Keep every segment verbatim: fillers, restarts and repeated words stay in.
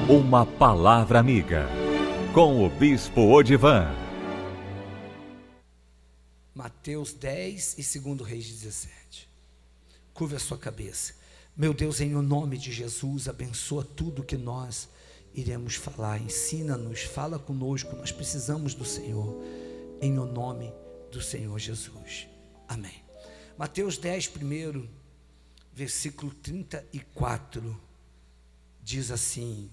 Uma palavra amiga, com o Bispo Odivan. Mateus dez e segundo Reis dezessete. Curva a sua cabeça. Meu Deus, em o nome de Jesus, abençoa tudo que nós iremos falar. Ensina-nos, fala conosco, nós precisamos do Senhor. Em o nome do Senhor Jesus. Amém. Mateus dez, primeiro, versículo trinta e quatro, diz assim.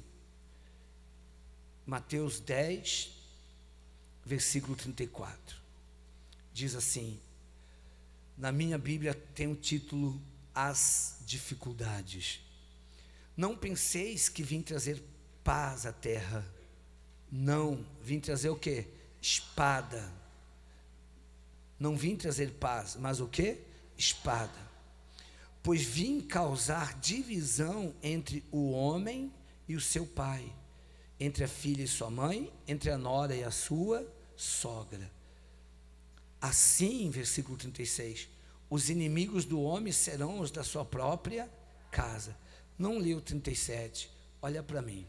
Mateus dez, versículo trinta e quatro, diz assim, na minha Bíblia tem o título, As Dificuldades. Não penseis que vim trazer paz à terra. Não, vim trazer o quê? Espada. Não vim trazer paz, mas o quê? Espada. Pois vim causar divisão entre o homem e o seu pai, entre a filha e sua mãe, entre a nora e a sua sogra. Assim, versículo trinta e seis, os inimigos do homem serão os da sua própria casa. Não li o trinta e sete, olha para mim.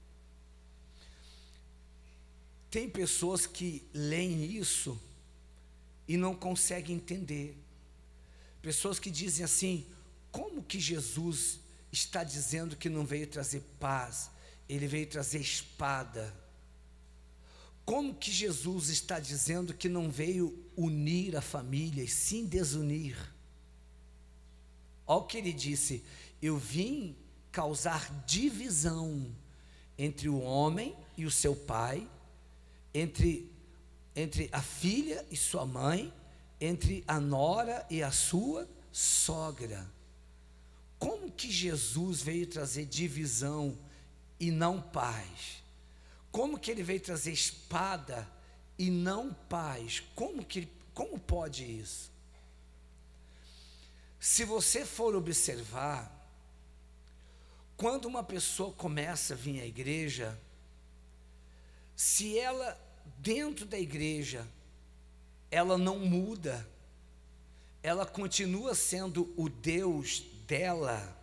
Tem pessoas que leem isso e não conseguem entender. Pessoas que dizem assim, como que Jesus está dizendo que não veio trazer paz? Ele veio trazer espada. Como que Jesus está dizendo que não veio unir a família e sim desunir? Olha o que ele disse, eu vim causar divisão entre o homem e o seu pai, entre, entre a filha e sua mãe, entre a nora e a sua sogra. Como que Jesus veio trazer divisão e não paz? Como que ele veio trazer espada e não paz? Como que, como pode isso? Se você for observar, quando uma pessoa começa a vir à igreja, se ela dentro da igreja, ela não muda, ela continua sendo o Deus dela,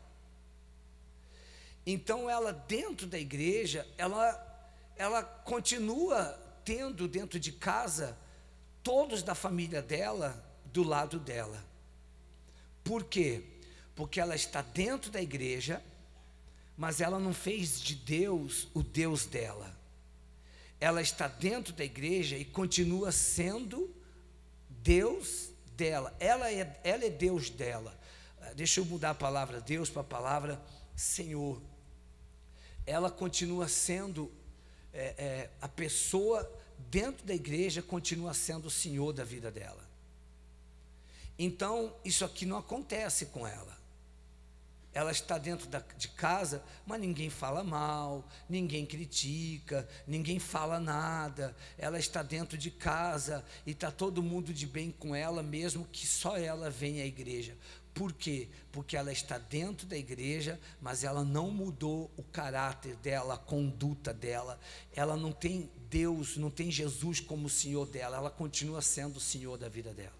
então ela dentro da igreja, ela, ela continua tendo dentro de casa, todos da família dela, do lado dela. Por quê? Porque ela está dentro da igreja, mas ela não fez de Deus o Deus dela. Ela está dentro da igreja e continua sendo Deus dela. Ela é, ela é Deus dela. Deixa eu mudar a palavra Deus para a palavra Senhor. Ela continua sendo, é, é, a pessoa dentro da igreja continua sendo o Senhor da vida dela. Então, isso aqui não acontece com ela. Ela está dentro da, de casa, mas ninguém fala mal, ninguém critica, ninguém fala nada. Ela está dentro de casa e está todo mundo de bem com ela, mesmo que só ela venha à igreja. Por quê? Porque ela está dentro da igreja, mas ela não mudou o caráter dela, a conduta dela. Ela não tem Deus, não tem Jesus como o Senhor dela. Ela continua sendo o Senhor da vida dela.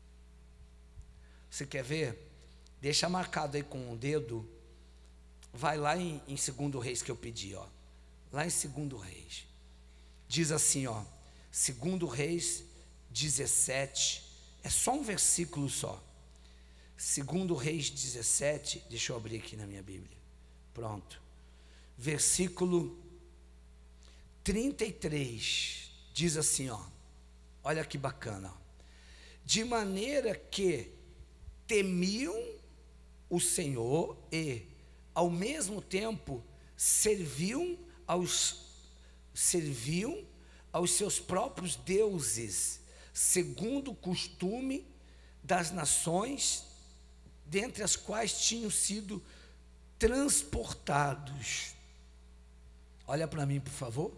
Você quer ver? Deixa marcado aí com um dedo. Vai lá em, em segundo Reis que eu pedi, ó. Lá em segundo Reis. Diz assim, ó. segundo Reis dezessete. É só um versículo só. segundo Reis dezessete, deixa eu abrir aqui na minha Bíblia, pronto, versículo trinta e três, diz assim, ó, olha que bacana, ó, de maneira que temiam o Senhor e, ao mesmo tempo, serviam aos, serviam aos seus próprios deuses, segundo o costume das nações, dentre as quais tinham sido transportados. Olha para mim, por favor.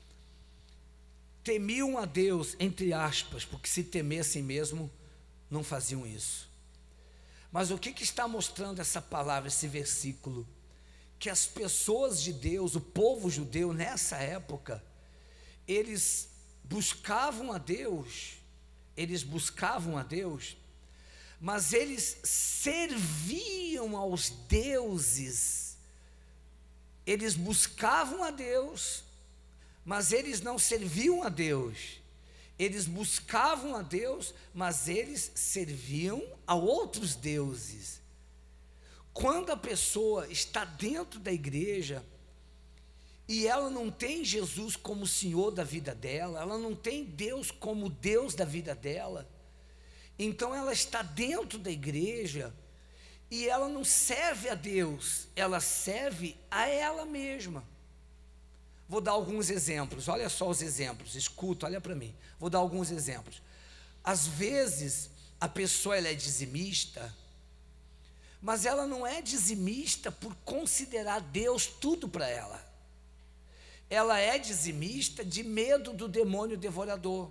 Temiam a Deus, entre aspas, porque se temessem mesmo, não faziam isso. Mas o que, que está mostrando essa palavra, esse versículo? Que as pessoas de Deus, o povo judeu nessa época, eles buscavam a Deus, eles buscavam a Deus, mas eles serviam aos deuses eles buscavam a Deus, mas eles não serviam a Deus. Eles buscavam a Deus, mas eles serviam a outros deuses. Quando a pessoa está dentro da igreja e ela não tem Jesus como Senhor da vida dela, ela não tem Deus como Deus da vida dela, então ela está dentro da igreja e ela não serve a Deus, ela serve a ela mesma. Vou dar alguns exemplos, olha só os exemplos, escuta, olha para mim. Vou dar alguns exemplos. Às vezes, a pessoa ela é dizimista, mas ela não é dizimista por considerar Deus tudo para ela. Ela é dizimista de medo do demônio devorador.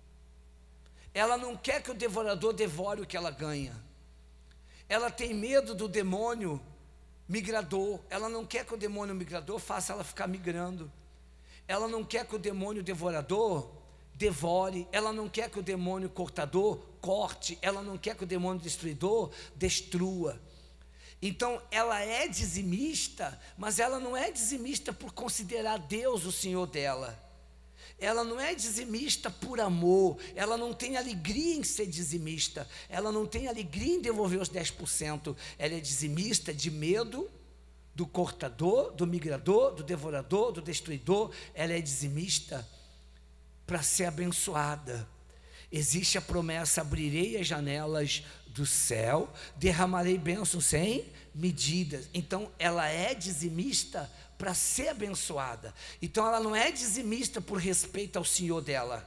Ela não quer que o devorador devore o que ela ganha. Ela tem medo do demônio migrador. Ela não quer que o demônio migrador faça ela ficar migrando. Ela não quer que o demônio devorador devore. Ela não quer que o demônio cortador corte. Ela não quer que o demônio destruidor destrua. Então ela é dizimista, mas ela não é dizimista por considerar Deus o Senhor dela. Ela não é dizimista por amor. Ela não tem alegria em ser dizimista. Ela não tem alegria em devolver os dez por cento. Ela é dizimista de medo do cortador, do migrador, do devorador, do destruidor. Ela é dizimista para ser abençoada. Existe a promessa: abrirei as janelas do céu, derramarei bênçãos sem medidas. Então ela é dizimista para ser abençoada. Então ela não é dizimista por respeito ao Senhor dela.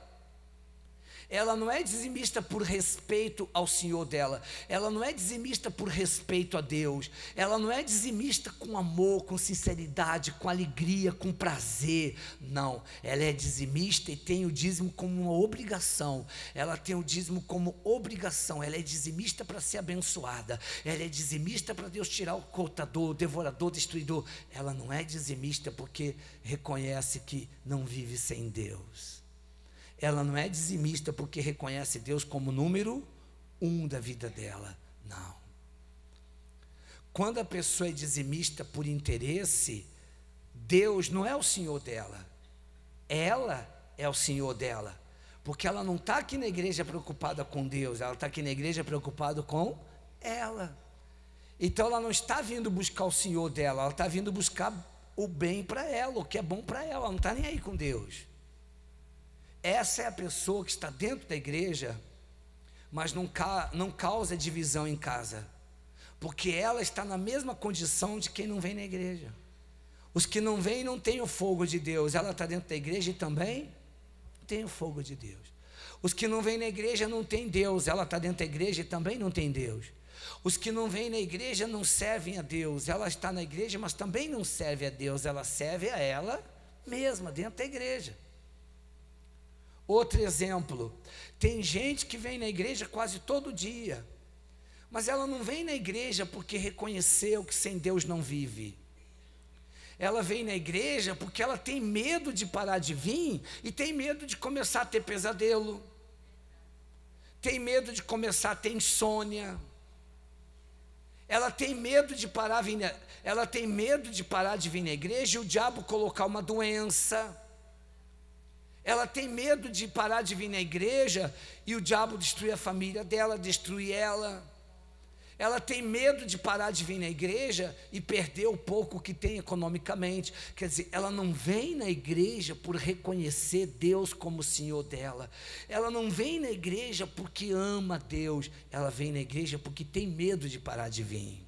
Ela não é dizimista por respeito ao Senhor dela. Ela não é dizimista por respeito a Deus. Ela não é dizimista com amor, com sinceridade, com alegria, com prazer. Não, ela é dizimista e tem o dízimo como uma obrigação. Ela tem o dízimo como obrigação. Ela é dizimista para ser abençoada. Ela é dizimista para Deus tirar o cortador, o devorador, o destruidor. Ela não é dizimista porque reconhece que não vive sem Deus. Ela não é dizimista porque reconhece Deus como número um da vida dela. Não. Quando a pessoa é dizimista por interesse, Deus não é o Senhor dela. Ela é o Senhor dela. Porque ela não está aqui na igreja preocupada com Deus, ela está aqui na igreja preocupada com ela. Então ela não está vindo buscar o Senhor dela, ela está vindo buscar o bem para ela, o que é bom para ela, ela não está nem aí com Deus. Essa é a pessoa que está dentro da igreja, mas não, ca, não causa divisão em casa, porque ela está na mesma condição de quem não vem na igreja. Os que não vêm não têm o fogo de Deus, ela está dentro da igreja e também tem o fogo de Deus. Os que não vêm na igreja não têm Deus, ela está dentro da igreja e também não tem Deus. Os que não vêm na igreja não servem a Deus, ela está na igreja, mas também não serve a Deus, ela serve a ela mesma dentro da igreja. Outro exemplo, tem gente que vem na igreja quase todo dia, mas ela não vem na igreja porque reconheceu que sem Deus não vive. Ela vem na igreja porque ela tem medo de parar de vir e tem medo de começar a ter pesadelo, tem medo de começar a ter insônia. Ela tem medo de parar, vir na, ela tem medo de parar de vir na igreja e o diabo colocar uma doença. Ela tem medo de parar de vir na igreja e o diabo destruir a família dela, destruir ela. Ela tem medo de parar de vir na igreja e perder o pouco que tem economicamente. Quer dizer, ela não vem na igreja por reconhecer Deus como Senhor dela. Ela não vem na igreja porque ama Deus. Ela vem na igreja porque tem medo de parar de vir.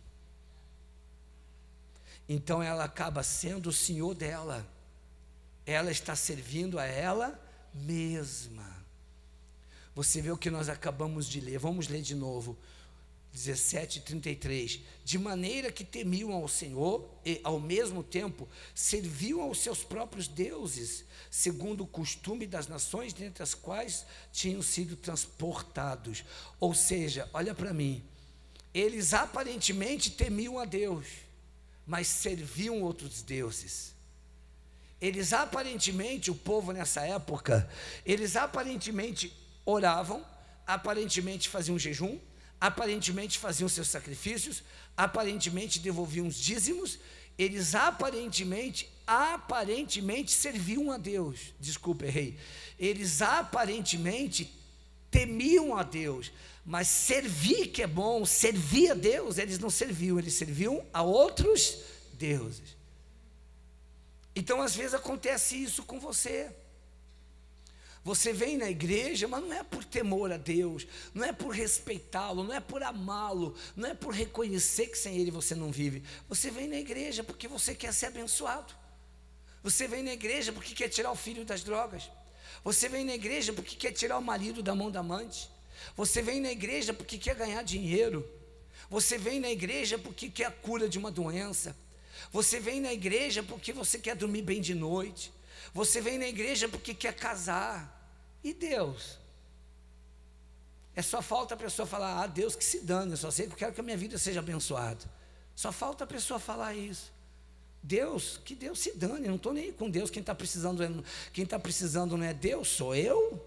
Então ela acaba sendo o Senhor dela. Ela está servindo a ela mesma. Você vê o que nós acabamos de ler. Vamos ler de novo. dezessete, trinta e três. De maneira que temiam ao Senhor e, ao mesmo tempo, serviam aos seus próprios deuses, segundo o costume das nações dentre as quais tinham sido transportados. Ou seja, olha para mim, eles aparentemente temiam a Deus, mas serviam outros deuses. Eles aparentemente, o povo nessa época, eles aparentemente oravam, aparentemente faziam jejum, aparentemente faziam seus sacrifícios, aparentemente devolviam os dízimos eles aparentemente, aparentemente serviam a Deus. Desculpa, errei. Eles aparentemente temiam a Deus, mas servir que é bom, servir a Deus, eles não serviam, eles serviam a outros deuses. Então, às vezes acontece isso com você. Você vem na igreja, mas não é por temor a Deus, não é por respeitá-lo, não é por amá-lo, não é por reconhecer que sem Ele você não vive. Você vem na igreja porque você quer ser abençoado. Você vem na igreja porque quer tirar o filho das drogas. Você vem na igreja porque quer tirar o marido da mão da amante. Você vem na igreja porque quer ganhar dinheiro. Você vem na igreja porque quer a cura de uma doença. Você vem na igreja porque você quer dormir bem de noite. Você vem na igreja porque quer casar. E Deus? É só falta a pessoa falar: ah, Deus que se dane, eu só sei que eu quero que a minha vida seja abençoada. Só falta a pessoa falar isso. Deus, que Deus se dane, eu não estou nem aí com Deus, quem está precisando, quem está precisando não é Deus, sou eu.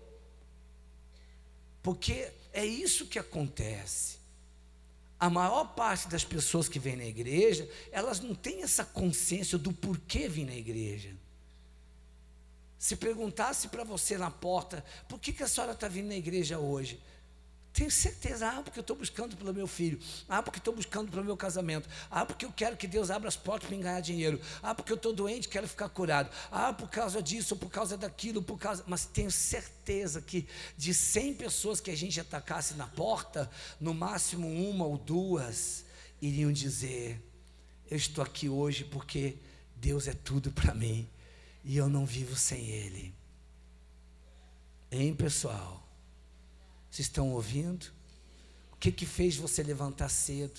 Porque é isso que acontece. A maior parte das pessoas que vêm na igreja, elas não têm essa consciência do porquê vir na igreja. Se perguntasse para você na porta: por que, que a senhora está vindo na igreja hoje? Tenho certeza: ah, porque eu estou buscando pelo meu filho, ah, porque estou buscando pelo meu casamento, ah, porque eu quero que Deus abra as portas para me ganhar dinheiro, ah, porque eu estou doente, quero ficar curado, ah, por causa disso, ou por causa daquilo, por causa... Mas tenho certeza que de cem pessoas que a gente atacasse na porta, no máximo uma ou duas iriam dizer: eu estou aqui hoje porque Deus é tudo para mim e eu não vivo sem Ele. Hein, pessoal? Vocês estão ouvindo? O que que fez você levantar cedo?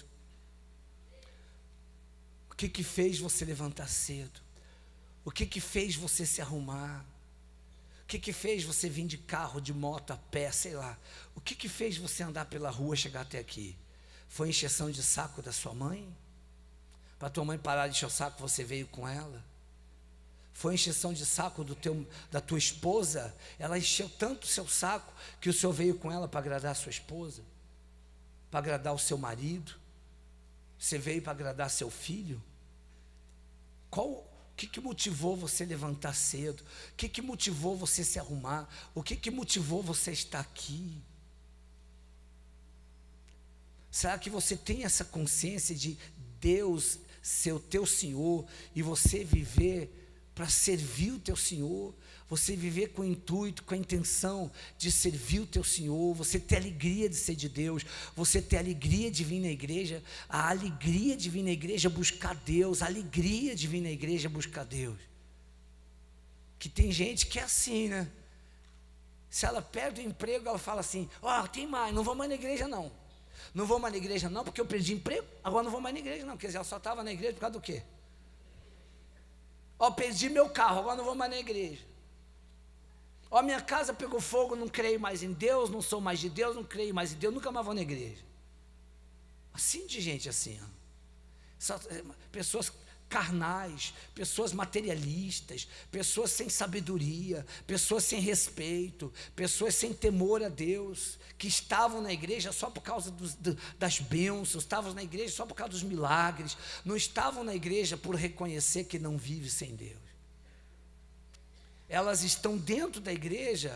O que que fez você levantar cedo? O que que fez você se arrumar? O que que fez você vir de carro, de moto, a pé, sei lá? O que que fez você andar pela rua, chegar até aqui? Foi encheção de saco da sua mãe? Para tua mãe parar de encher o saco, você veio com ela? Foi encheção de saco do teu, da tua esposa? Ela encheu tanto o seu saco que o senhor veio com ela para agradar a sua esposa, para agradar o seu marido? Você veio para agradar seu filho? Qual, o que que motivou você levantar cedo? O que que motivou você se arrumar? O que que motivou você estar aqui? Será que você tem essa consciência de Deus ser o teu Senhor e você viver para servir o teu Senhor, você viver com o intuito, com a intenção de servir o teu Senhor, você ter alegria de ser de Deus, você ter alegria de vir na igreja, a alegria de vir na igreja buscar Deus, a alegria de vir na igreja buscar Deus. Que tem gente que é assim, né? Se ela perde o emprego, ela fala assim: ó, oh, tem mais, não vou mais na igreja não, não vou mais na igreja não, porque eu perdi emprego, agora não vou mais na igreja não. Quer dizer, ela só estava na igreja por causa do quê? Ó, perdi meu carro, agora não vou mais na igreja. Ó, minha casa pegou fogo, não creio mais em Deus, não sou mais de Deus, não creio mais em Deus, nunca mais vou na igreja. Assim de gente assim, ó. Só, pessoas carnais, pessoas materialistas, pessoas sem sabedoria, pessoas sem respeito, pessoas sem temor a Deus, que estavam na igreja só por causa dos, das bênçãos, estavam na igreja só por causa dos milagres, não estavam na igreja por reconhecer que não vive sem Deus. Elas estão dentro da igreja.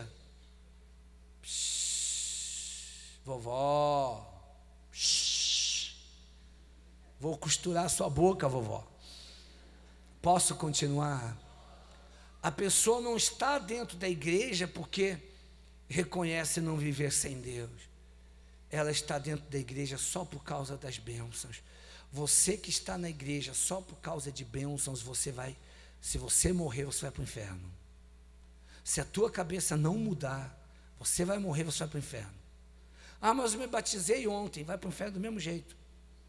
Shhh, vovó, shhh, vou costurar sua boca, vovó. Posso continuar? A pessoa não está dentro da igreja porque reconhece não viver sem Deus. Ela está dentro da igreja só por causa das bênçãos. Você que está na igreja só por causa de bênçãos, você vai, se você morrer, você vai para o inferno. Se a tua cabeça não mudar, você vai morrer, você vai para o inferno. Ah, mas eu me batizei ontem, vai para o inferno do mesmo jeito.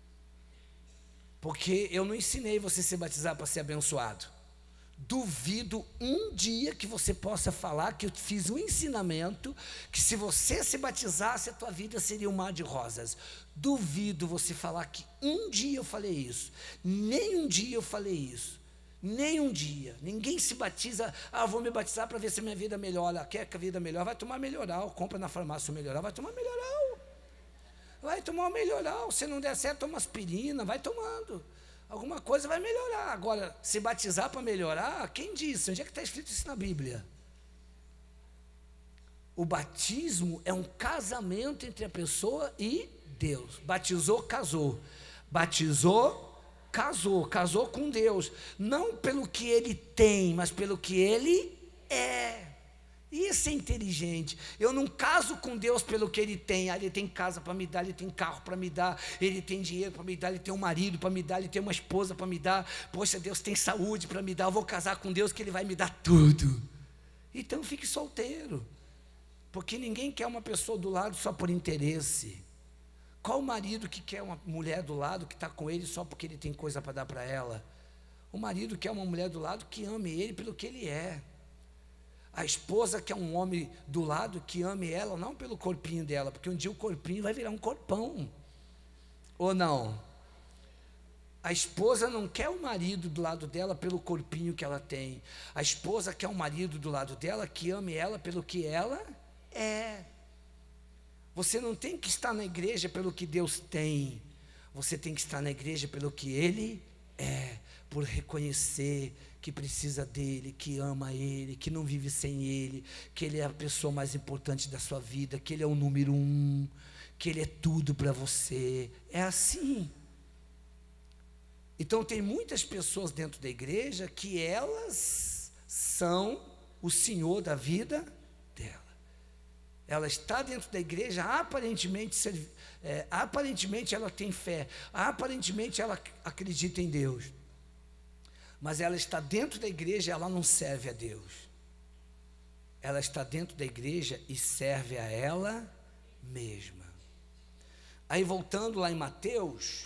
Porque eu não ensinei você a se batizar para ser abençoado. Duvido um dia que você possa falar que eu fiz um ensinamento que se você se batizasse, a tua vida seria um mar de rosas. Duvido você falar que um dia eu falei isso. Nem um dia eu falei isso. Nem um dia. Ninguém se batiza: ah, vou me batizar para ver se a minha vida melhora. Quer que a vida melhore? Vai tomar melhoral. Compra na farmácia o melhoral, vai tomar melhoral. Vai tomar o melhoral. Se não der certo, toma aspirina, vai tomando. alguma coisa vai melhorar. Agora, se batizar para melhorar, quem disse? Onde é que está escrito isso na Bíblia? O batismo é um casamento entre a pessoa e Deus. Batizou, casou. Batizou, casou. Casou com Deus. Não pelo que ele tem, mas pelo que ele é. Isso é inteligente. Eu não caso com Deus pelo que ele tem. Ah, ele tem casa para me dar, ele tem carro para me dar, ele tem dinheiro para me dar, ele tem um marido para me dar, ele tem uma esposa para me dar. Poxa, Deus tem saúde para me dar. Eu vou casar com Deus que ele vai me dar tudo. Então fique solteiro, porque ninguém quer uma pessoa do lado só por interesse. Qual o marido que quer uma mulher do lado que está com ele só porque ele tem coisa para dar para ela? O marido quer uma mulher do lado que ame ele pelo que ele é. A esposa quer um homem do lado que ame ela, não pelo corpinho dela, porque um dia o corpinho vai virar um corpão. Ou não? A esposa não quer o marido do lado dela pelo corpinho que ela tem. A esposa quer um marido do lado dela que ame ela pelo que ela é. Você não tem que estar na igreja pelo que Deus tem. Você tem que estar na igreja pelo que Ele é, por reconhecer que precisa dele, que ama ele, que não vive sem ele, que ele é a pessoa mais importante da sua vida, que ele é o número um, que ele é tudo para você. É assim. Então tem muitas pessoas dentro da igreja que elas são o senhor da vida dela. Ela está dentro da igreja, aparentemente, é, aparentemente ela tem fé, aparentemente ela acredita em Deus. Mas ela está dentro da igreja e ela não serve a Deus. Ela está dentro da igreja e serve a ela mesma. Aí voltando lá em Mateus,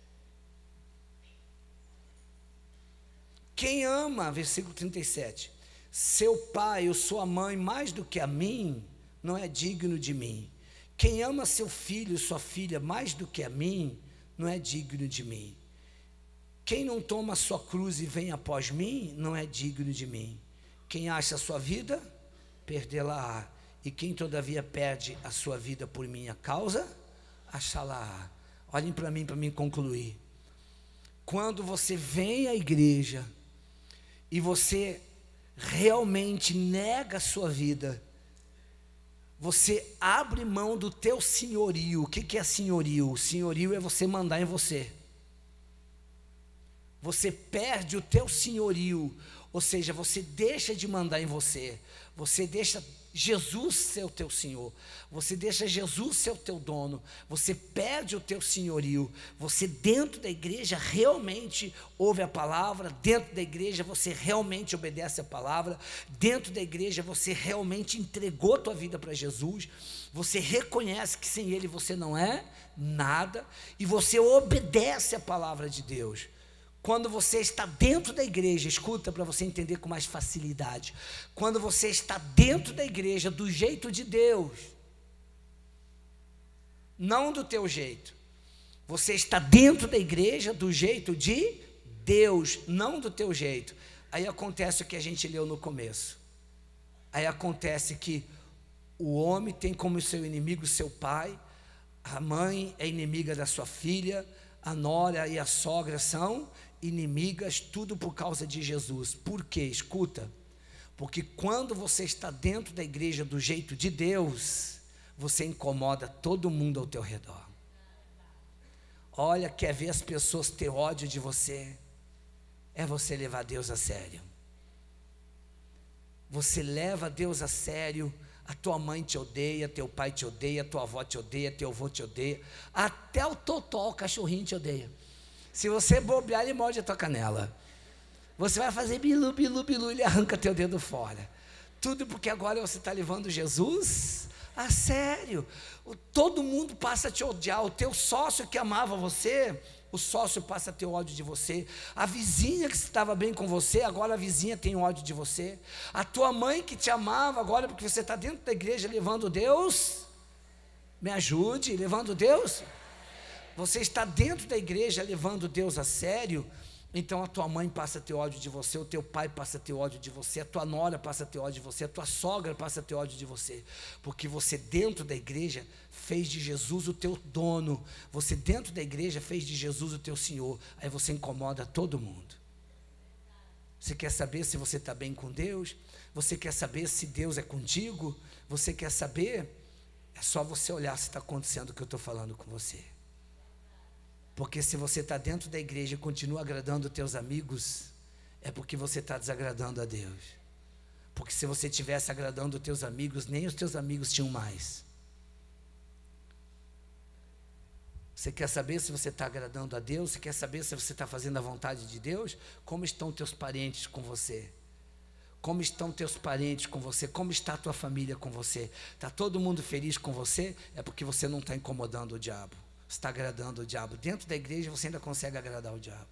quem ama, versículo trinta e sete, seu pai ou sua mãe mais do que a mim, não é digno de mim. Quem ama seu filho ou sua filha mais do que a mim, não é digno de mim. Quem não toma a sua cruz e vem após mim, não é digno de mim. Quem acha a sua vida, perdê-la-á. E quem todavia perde a sua vida por minha causa, achá-la-á. Olhem para mim, para mim concluir. Quando você vem à igreja e você realmente nega a sua vida, você abre mão do teu senhorio. O que que é senhorio? O senhorio é você mandar em você. Você perde o teu senhorio, ou seja, você deixa de mandar em você, você deixa Jesus ser o teu senhor, você deixa Jesus ser o teu dono, você perde o teu senhorio. Você dentro da igreja realmente ouve a palavra, dentro da igreja você realmente obedece a palavra, dentro da igreja você realmente entregou a tua vida para Jesus, você reconhece que sem Ele você não é nada, e você obedece a palavra de Deus. Quando você está dentro da igreja, escuta para você entender com mais facilidade. Quando você está dentro da igreja do jeito de Deus, não do teu jeito. Você está dentro da igreja do jeito de Deus, não do teu jeito. Aí acontece o que a gente leu no começo. Aí acontece que o homem tem como seu inimigo seu pai, a mãe é inimiga da sua filha, a nora e a sogra são inimigas, tudo por causa de Jesus. Por quê? Escuta, porque quando você está dentro da igreja do jeito de Deus, você incomoda todo mundo ao teu redor. Olha, quer ver as pessoas ter ódio de você? É você levar Deus a sério. Você leva Deus a sério, a tua mãe te odeia, teu pai te odeia, tua avó te odeia, teu avô te odeia, até o totó, o cachorrinho te odeia. Se você bobear, ele morde a tua canela. Você vai fazer bilu, bilu, bilu, ele arranca teu dedo fora. Tudo porque agora você está levando Jesus a sério. Todo mundo passa a te odiar. O teu sócio que amava você, o sócio passa a ter ódio de você. A vizinha que estava bem com você, agora a vizinha tem ódio de você. A tua mãe que te amava, agora porque você está dentro da igreja levando Deus, me ajude, levando Deus. Você está dentro da igreja levando Deus a sério, Então a tua mãe passa a ter ódio de você, o teu pai passa a ter ódio de você, a tua nora passa a ter ódio de você, a tua sogra passa a ter ódio de você, porque você dentro da igreja fez de Jesus o teu dono, você dentro da igreja fez de Jesus o teu Senhor, aí você incomoda todo mundo. Você quer saber se você está bem com Deus? Você quer saber se Deus é contigo? Você quer saber? É só você olhar se está acontecendo o que eu estou falando com você. Porque se você está dentro da igreja e continua agradando os teus amigos, é porque você está desagradando a Deus. Porque se você estivesse agradando os teus amigos, nem os teus amigos tinham mais. Você quer saber se você está agradando a Deus? Você quer saber se você está fazendo a vontade de Deus? Como estão teus parentes com você? Como estão teus parentes com você? Como está a tua família com você? Está todo mundo feliz com você? É porque você não está incomodando o diabo. Você está agradando o diabo. Dentro da igreja você ainda consegue agradar o diabo.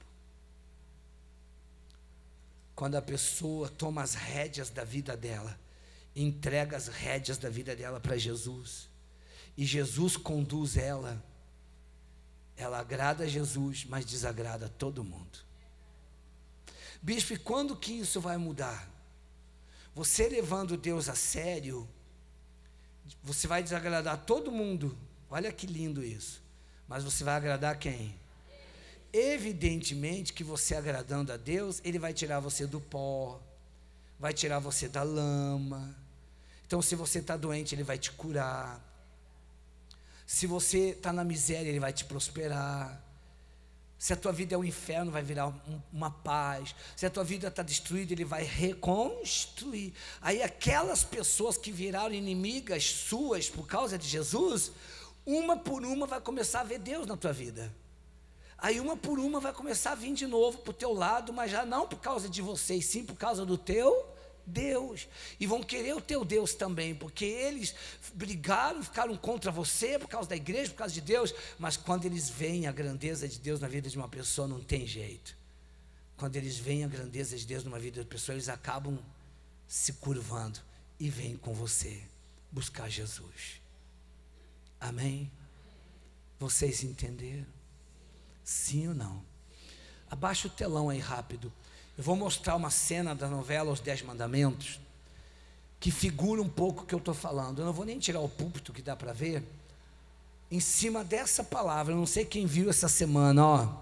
Quando a pessoa toma as rédeas da vida dela, entrega as rédeas da vida dela para Jesus, e Jesus conduz ela, ela agrada a Jesus, mas desagrada a todo mundo. Bispo, e quando que isso vai mudar? Você levando Deus a sério, você vai desagradar todo mundo. Olha que lindo isso. Mas você vai agradar quem? Evidentemente que você agradando a Deus, Ele vai tirar você do pó, vai tirar você da lama. Então se você está doente, Ele vai te curar. Se você está na miséria, Ele vai te prosperar. Se a tua vida é um inferno, vai virar um, uma paz. Se a tua vida está destruída, Ele vai reconstruir. Aí aquelas pessoas que viraram inimigas suas por causa de Jesus, uma por uma vai começar a ver Deus na tua vida. Aí uma por uma vai começar a vir de novo para o teu lado, mas já não por causa de vocês, sim por causa do teu Deus. E vão querer o teu Deus também, porque eles brigaram, ficaram contra você por causa da igreja, por causa de Deus. Mas quando eles veem a grandeza de Deus na vida de uma pessoa, não tem jeito. Quando eles veem a grandeza de Deus numa vida de pessoa, eles acabam se curvando e vêm com você buscar Jesus. Amém? Vocês entenderam? Sim ou não? Abaixa o telão aí rápido. Eu vou mostrar uma cena da novela Os Dez Mandamentos, que figura um pouco o que eu estou falando. Eu não vou nem tirar o púlpito, que dá para ver. Em cima dessa palavra, eu não sei quem viu essa semana, ó.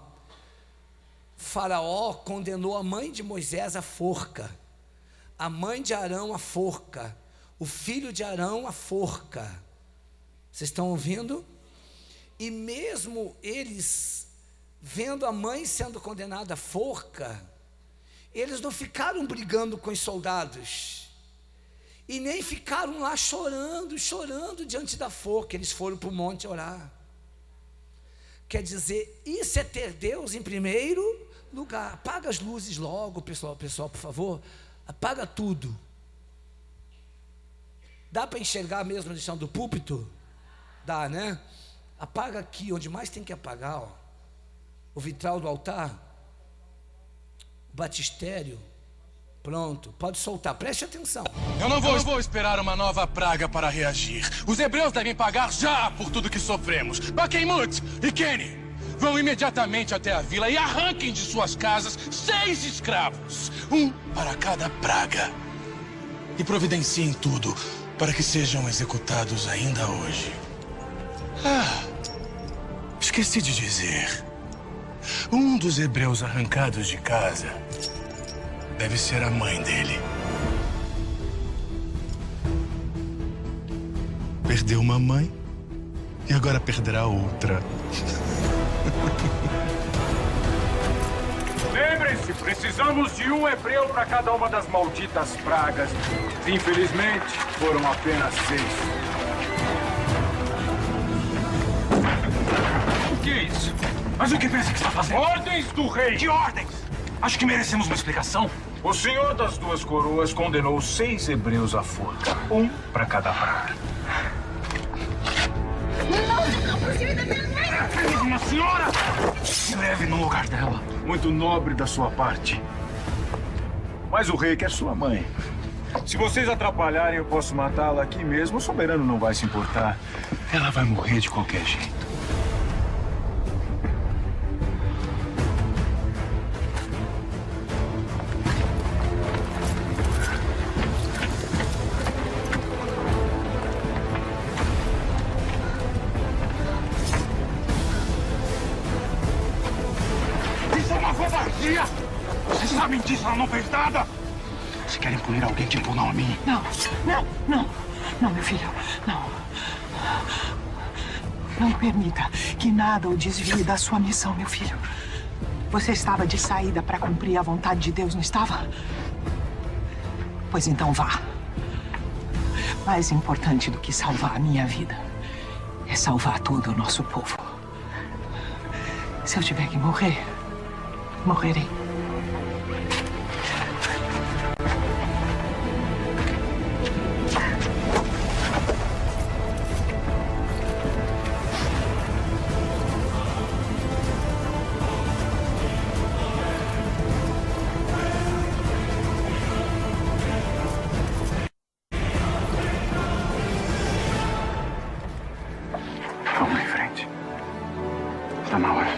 Faraó condenou a mãe de Moisés à forca, a mãe de Arão à forca, o filho de Arão à forca. Vocês estão ouvindo? E mesmo eles, vendo a mãe sendo condenada à forca, eles não ficaram brigando com os soldados, e nem ficaram lá chorando, chorando diante da forca. Eles foram para o monte orar. Quer dizer, isso é ter Deus em primeiro lugar. Apaga as luzes logo, pessoal, pessoal, por favor. Apaga tudo. Dá para enxergar mesmo a lição do púlpito? Dá, né? Apaga aqui, onde mais tem que apagar, ó. O vitral do altar, o batistério. Pronto, pode soltar, preste atenção. Eu não vou, Eu não vou esperar uma nova praga para reagir. Os hebreus devem pagar já por tudo que sofremos. Baqueimut e Kenny vão imediatamente até a vila e arranquem de suas casas seis escravos, um para cada praga. E providenciem tudo para que sejam executados ainda hoje. Ah, esqueci de dizer. Um dos hebreus arrancados de casa deve ser a mãe dele. Perdeu uma mãe e agora perderá outra. Lembrem-se, precisamos de um hebreu para cada uma das malditas pragas. Infelizmente, foram apenas seis. O que é isso? Mas o que pensa que está fazendo? Ordens do rei! Que ordens? Acho que merecemos uma explicação. O senhor das duas coroas condenou seis hebreus à forca, um para cada praga. Minha senhora! Se leve no lugar dela. Muito nobre da sua parte. Mas o rei quer sua mãe. Se vocês atrapalharem, eu posso matá-la aqui mesmo. O soberano não vai se importar. Ela vai morrer de qualquer jeito. justiça, ela não fez nada. Se querem punir alguém, que impunam a mim. Não, não, não. Não, meu filho, não. Não permita que nada o desvie da sua missão, meu filho. Você estava de saída para cumprir a vontade de Deus, não estava? Pois então vá. Mais importante do que salvar a minha vida é salvar todo o nosso povo. Se eu tiver que morrer, morrerei. Vamos em frente. Está na hora.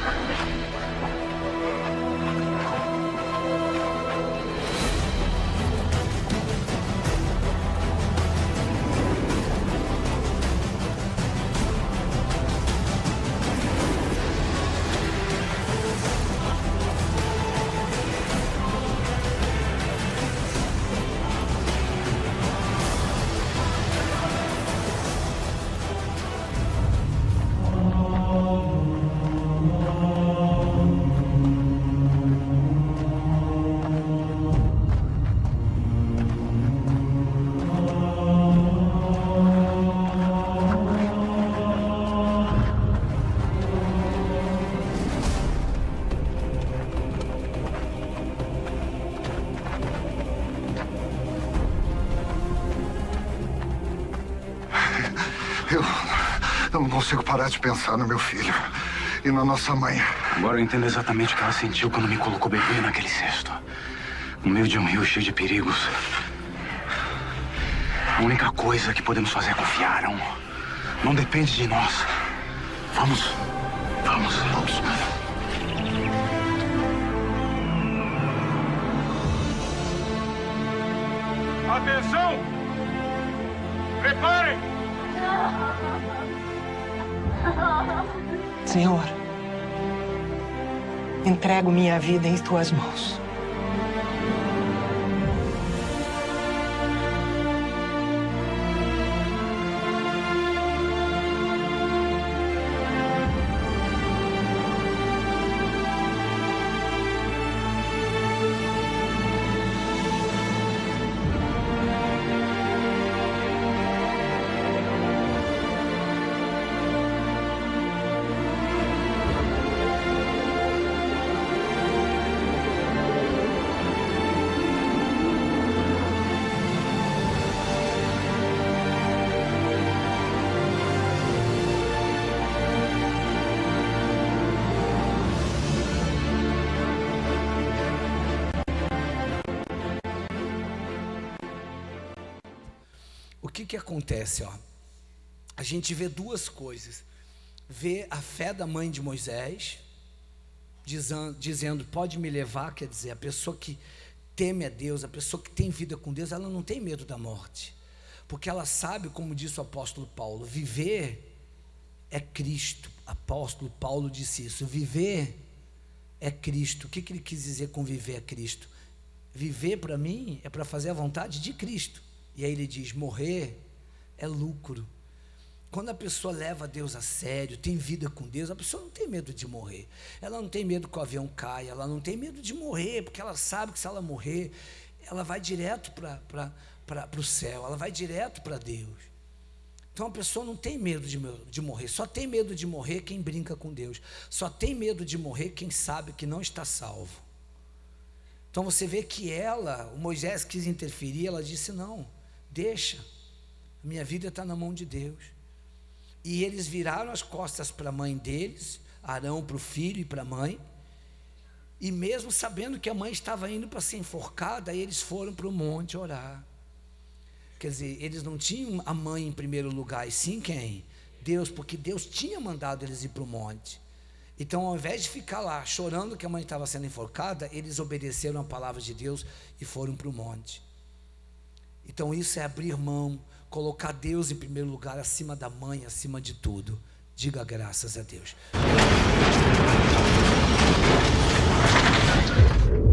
Eu, eu não consigo parar de pensar no meu filho e na nossa mãe. Agora eu entendo exatamente o que ela sentiu quando me colocou o bebê naquele cesto. No meio de um rio cheio de perigos. A única coisa que podemos fazer é confiar. Não, não depende de nós. Vamos. Vamos. Vamos. Atenção! Preparem! Senhor, entrego minha vida em tuas mãos. O que que acontece, ó? A gente vê duas coisas. Vê a fé da mãe de Moisés, dizendo, dizendo, pode me levar, quer dizer, a pessoa que teme a Deus, a pessoa que tem vida com Deus, ela não tem medo da morte, porque ela sabe, como disse o apóstolo Paulo, viver é Cristo. Apóstolo Paulo disse isso, viver é Cristo. O que que ele quis dizer com viver é Cristo? Viver para mim é para fazer a vontade de Cristo. E aí ele diz, morrer é lucro. Quando a pessoa leva Deus a sério, tem vida com Deus, a pessoa não tem medo de morrer. Ela não tem medo que o avião caia, ela não tem medo de morrer, porque ela sabe que se ela morrer, ela vai direto para o céu, ela vai direto para Deus. Então a pessoa não tem medo de, de morrer, só tem medo de morrer quem brinca com Deus, só tem medo de morrer quem sabe que não está salvo. Então você vê que ela, o Moisés quis interferir, ela disse não, deixa, minha vida está na mão de Deus. E eles viraram as costas para a mãe deles, Arão para o filho e para a mãe, e mesmo sabendo que a mãe estava indo para ser enforcada, eles foram para o monte orar. Quer dizer, eles não tinham a mãe em primeiro lugar, e sim quem? Deus, porque Deus tinha mandado eles ir para o monte. Então, ao invés de ficar lá chorando que a mãe estava sendo enforcada, eles obedeceram a palavra de Deus e foram para o monte. Então isso é abrir mão, colocar Deus em primeiro lugar, acima da mãe, acima de tudo. Diga graças a Deus.